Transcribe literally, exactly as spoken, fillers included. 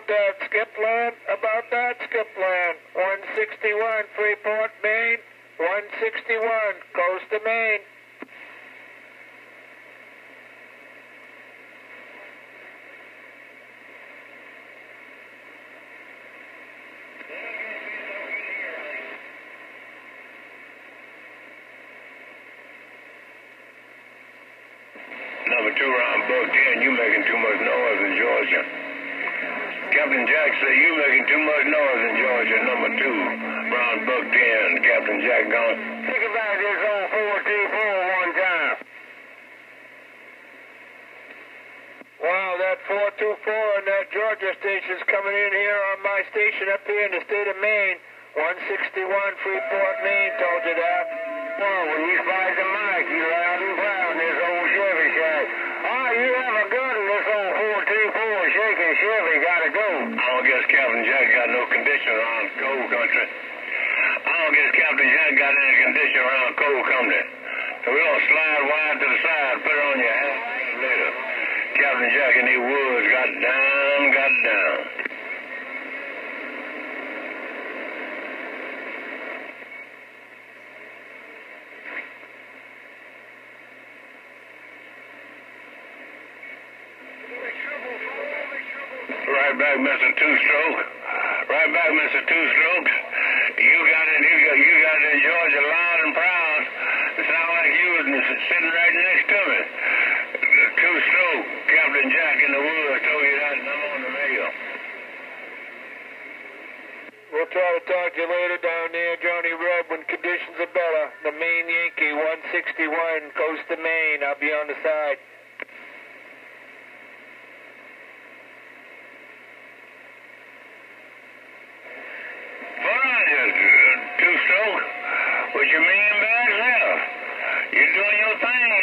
About that, Skipland. About that, Skipland. one sixty-one, Freeport, Maine. one sixty-one, coast to Maine. Number two, round Buck ten, you making too much noise in Georgia. Captain Jack said you making too much noise in Georgia. Number two, round Buck ten, Captain Jack gone. Think about this on four two four one time. Wow, that four two four and that Georgia station's coming in here on my station up here in the state of Maine. one sixty-one, Freeport, Maine, told you that. Well, when you spies the mic, you loud and proud in this old Chevy shack. Oh, you have a gun in this old four two four shaking Chevy, gotta go. I don't guess Captain Jack got no condition around cold country. I don't guess Captain Jack got any condition around cold country. So we're going to slide wide to the side, put it on your hat later. Captain Jack in these woods got down, got down. Right back, Mister Two-Stroke. Right back, Mister Two-Strokes. You got it, you got, you got it in Georgia loud and proud. It sounds like you was sitting right next to me. Two-Stroke, Captain Jack in the woods told you that, and I'm on the radio. We'll try to talk to you later down there, Johnny Reb, when conditions are better. The Maine Yankee, one sixty-one, coast to Maine. I'll be on the side. Two-Stroke, what you mean by yourself? You're doing your thing